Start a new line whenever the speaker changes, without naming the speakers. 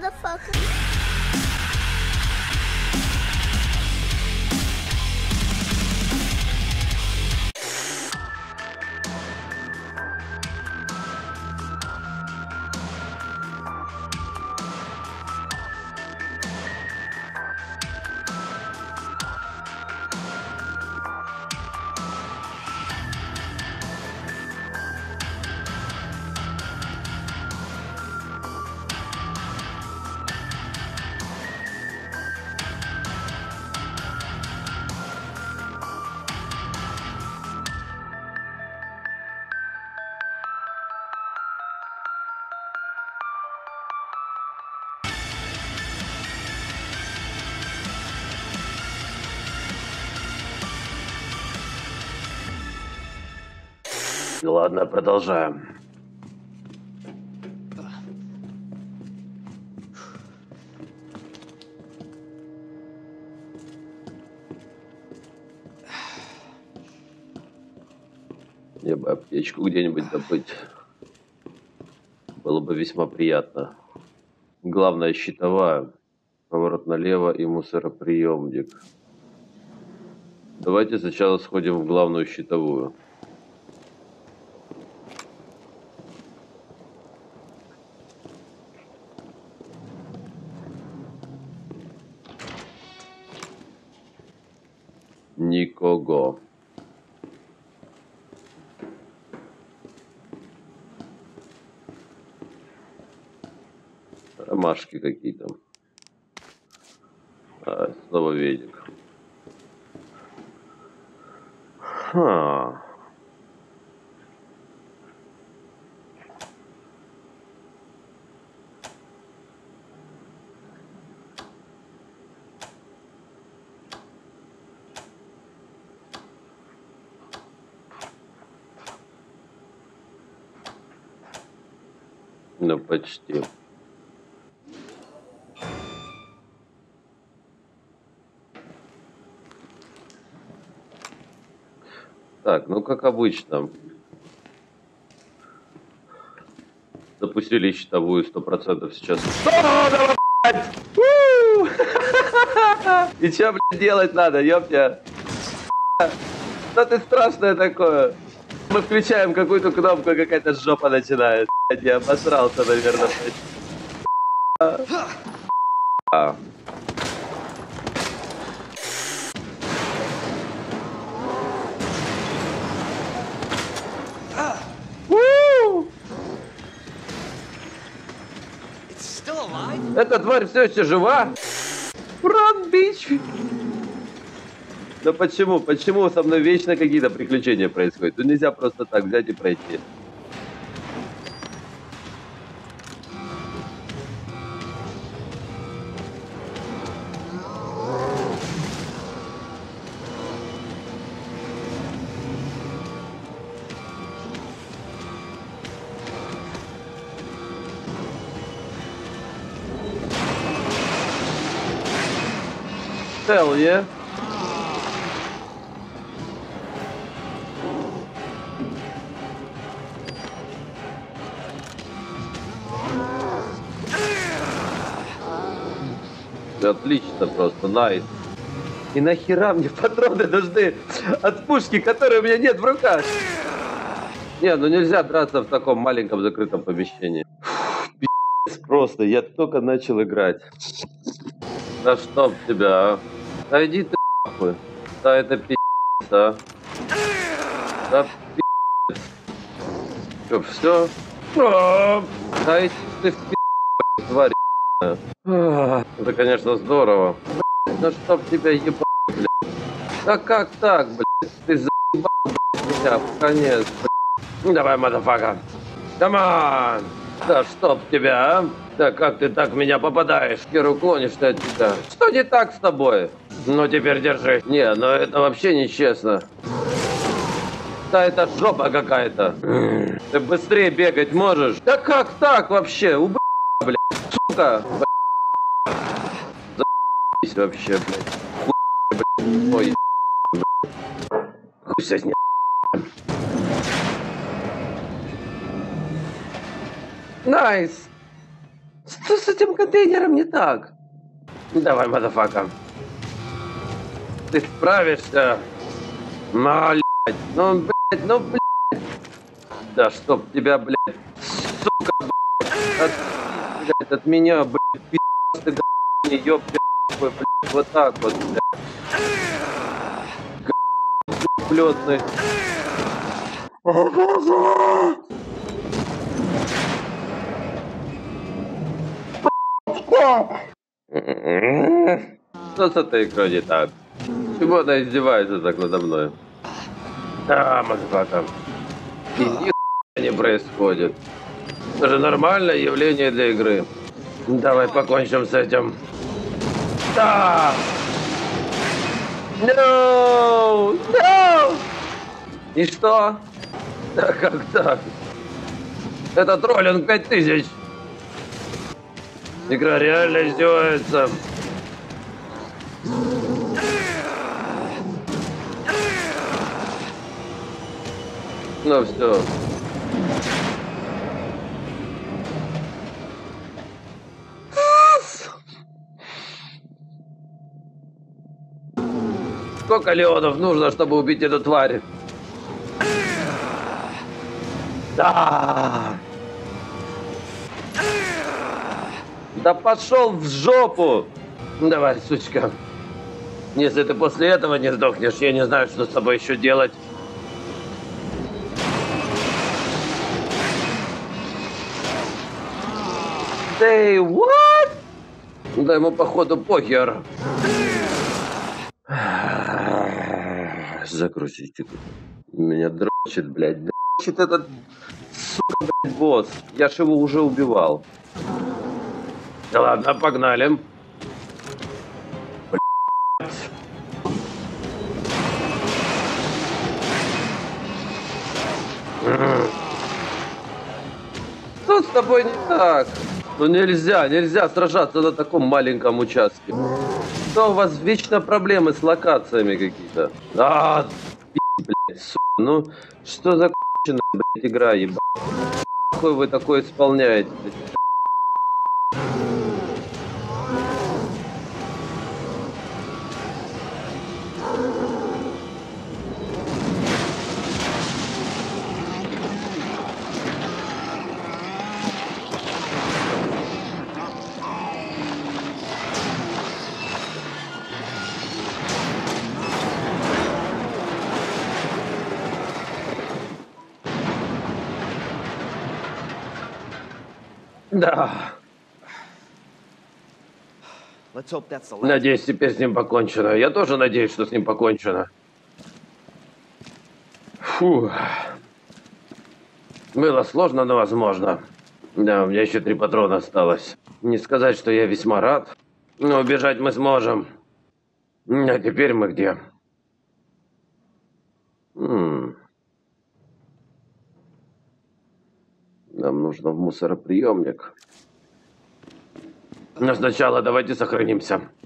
motherfucker.
Ну ладно, продолжаем. Мне бы аптечку где-нибудь добыть. Было бы весьма приятно. Главное, щитовая. Поворот налево и мусороприемник. Давайте сначала сходим в главную щитовую. Никого. Ромашки какие-то. Снова велик. Ну, почти. Так, ну как обычно. Запустили щитовую 100% сейчас. И чё, блядь, делать надо, ёптя? Что ты страшное такое? Мы включаем какую-то кнопку, какая-то жопа начинает. Блядь, я обосрался, наверное. Эта тварь все еще жива? Ран, бич! Да почему? Почему со мной вечно какие-то приключения происходят? Ну нельзя просто так взять и пройти. Hell yeah. Отлично просто, найс. И нахера мне патроны нужны от пушки, которой у меня нет в руках? Не, ну нельзя драться в таком маленьком закрытом помещении. Пи***ц просто, я только начал играть. Да чтоб тебя, а. Да иди ты нахуй. Да это пи***ц, а. Да пи***ц. Что, все? Да иди ты в пи***ц, тварь. Это, конечно, здорово. Блядь, ну чтоб тебя ебать, блядь. Да как так, блядь? Ты заебал, блядь, меня в конец, блядь. Давай, мадафака. Камон! Да чтоб тебя, а? Да как ты так в меня попадаешь? Херу клонишь ты от тебя. Что не так с тобой? Ну теперь держи. Не, ну это вообще нечестно. Да это жопа какая-то. Ты быстрее бегать можешь? Да как так вообще? Уб***, блядь. Сука, блядь. За***ись вообще, блядь. Хуй, блядь. Ой, блядь. Хуй сосни. Найс. Что с этим контейнером не так? Давай, мадафака. Ты справишься. Блядь. Блядь. Да чтоб тебя, блядь, сука, блядь, от меня, блядь, пи***й, ты, ёб, блядь, вот так вот, блядь. Плётный. О, боже! Что с этой игрой не так? Почему она издевается так надо мной? Да, мазафака. И нихуя не происходит. Это же нормальное явление для игры. Давай покончим с этим. Да! No! No! И что? Да как так? Это троллинг 5000. Игра реально издевается. Ну все. Сколько леонов нужно, чтобы убить эту тварь? Да! Да пошел в жопу! Давай, сучка. Если ты после этого не сдохнешь, я не знаю, что с тобой еще делать. Say what? Да ему походу похер. Закрутите. Меня дрочит, блядь. Дрочит этот, сука, блядь, босс. Я ж его уже убивал. Да ладно, погнали. Блядь. Что с тобой не так? Ну нельзя сражаться на таком маленьком участке. Что у вас вечно проблемы с локациями какие-то? Блядь, сука. Ну, что за конченая, блядь, игра, ебать? Какой вы такое исполняете? Да. Надеюсь, теперь с ним покончено. Я тоже надеюсь, что с ним покончено. Фу. Было сложно, но возможно. Да, у меня еще 3 патрона осталось. Не сказать, что я весьма рад, но убежать мы сможем. А теперь мы где? Нам нужно в мусороприемник. Но сначала давайте сохранимся.